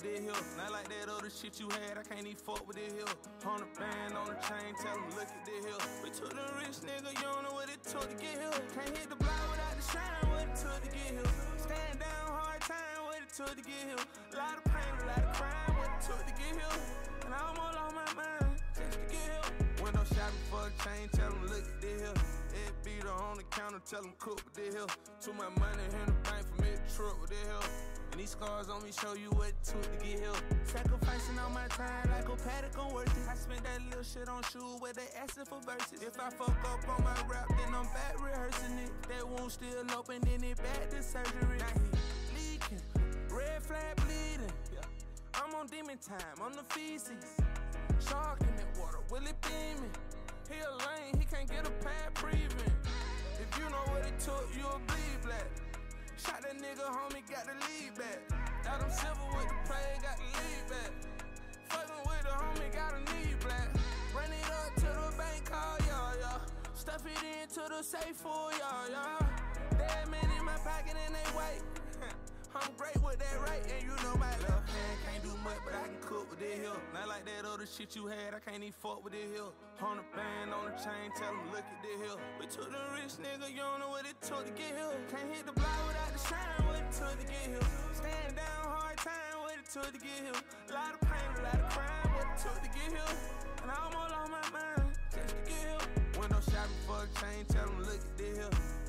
with this here. Not like that other shit you had, I can't even fuck with this here. 100 band on the chain, tell them look at this here. We took the rich nigga, you don't know what it took to get here. Can't hit the block without the shine, what it took to get here. Stand down, hard time, what it took to get here. A lot of pain, a lot of crime, what it took to get here. And I almost lost my mind, just to get here. Window shopping for a chain, tell them look at this here. Head beater on the counter, tell them cook with this here. Too much money in the bank for me to truck with this here. And these scars on me show you what it took to get here. Sacrificing all my time like a paddock on worth it. I spent that little shit on shoes where they asking for verses. If I fuck up on my rap, then I'm back rehearsing it. That wound still open, then it back to surgery. Now he leaking, red flag bleeding. I'm on demon time, on the feces. Shark in that water, will it beam me? He a lane, he can't get a pad breathing. If you know what it took, you'll bleed black. Shot that nigga, homie, got the lead back. Adam Silver with the play, got the lead back. Fucking with the homie, got a knee black. Run it up to the bank, call y'all. Stuff it into the safe for y'all. Dead men in my pocket and they wait. I'm great with that rate, and you know my left hand can't do much, but I can cook with this here. Not like that other shit you had, I can't even fuck with this here. 100 band on the chain, tell them look at this here. We took the rich nigga, you don't know what it took to get here. Can't hit the block without the shine, what it took to get here. Stand down, hard time, what it took to get here. A lot of pain, a lot of crime, what it took to get here. And I almost lost my mind, just to get here. Window shopping for a chain, tell them look at this here.